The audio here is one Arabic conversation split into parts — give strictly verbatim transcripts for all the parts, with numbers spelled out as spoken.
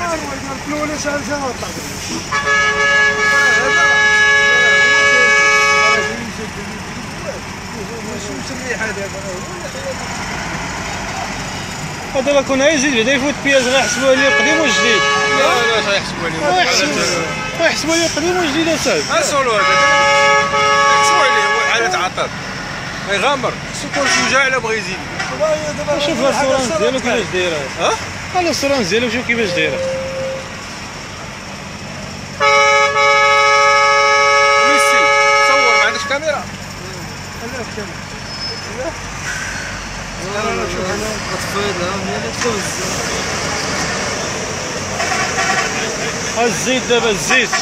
الاولى شحال سنه طلع هذا كون يزيد بعدا يفوت بياز غيحسبوها لي قديم وجديد. لا لا غيحسبوها لي غيحسبوها لي قديم وجديد اصاحبي. ها سولو هذا يحسبوها ليه هو حالة عطل غيغامر خصو يكون شجاع الا بغى يزيد. شوف الصورة ديالو كيفاش دايرة. ها؟ ها الصورة ديالو شوف كيفاش دايرة. ميسي صور ما عندكش كاميرا؟ انا في كاميرا. لا لا شوف انا طفيتها هي اللي تفوز. ها الزيت دابا الزيت.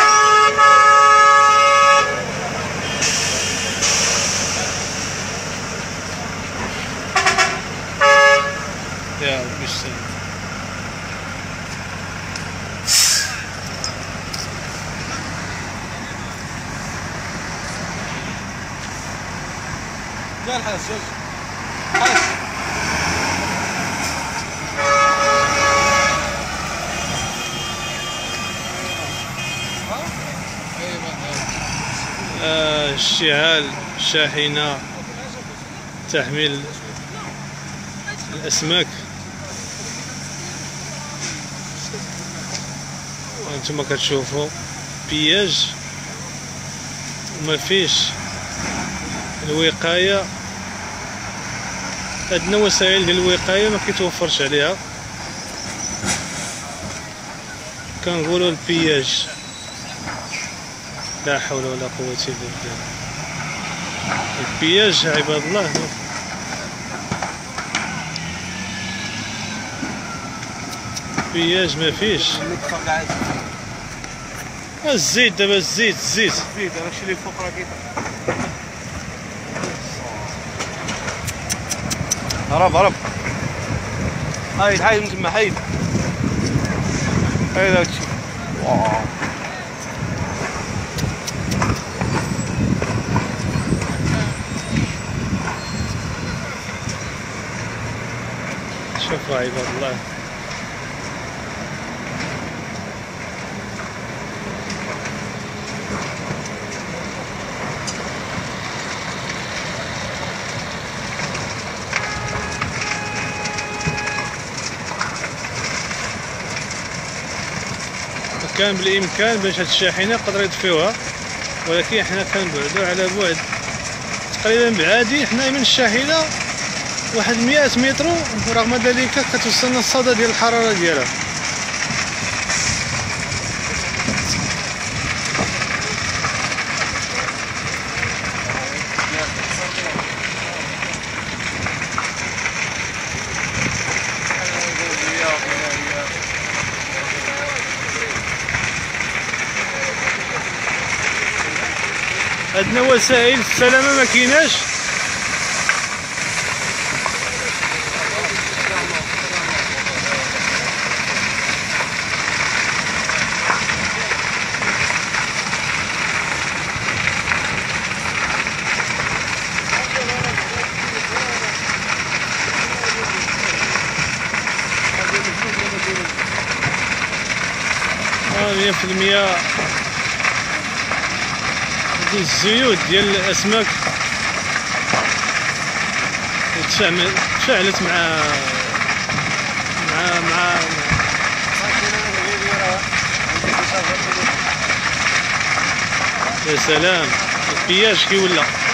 يا ربي السلام. كاع الحاس جوج حاس آه اشتعال شاحنة تحميل الأسماك. هانتوما كتشوفوا بياج وما فيش الوقاية. عندنا وسائل ديال الوقاية ما كيتوفرش عليها. كنقولوا البياج لا حول ولا قوة الا بالله. البياج عباد الله البياج ما فيش. الزيت دابا الزيت الزيت الزيت داكشي اللي فوق راه كيطيح. هرب هرب هاي حايد من تما حايد هاي داكشي. واو شوفوا عباد الله. كان بالامكان باش هاد الشاحنه يقدروا يطفيوها، ولكن حنا كنبعدوا على بعد تقريبا بعادي حنا من الشاحنه واحد مئة متر، ورغم ذلك كتوصلنا الصدى ديال الحراره ديالها. عندنا وسائل السلامه ما كايناش. مية في المية الزيوت ديال الاسماك تفاعلت مع مع مع يا سلام البياج كي ولا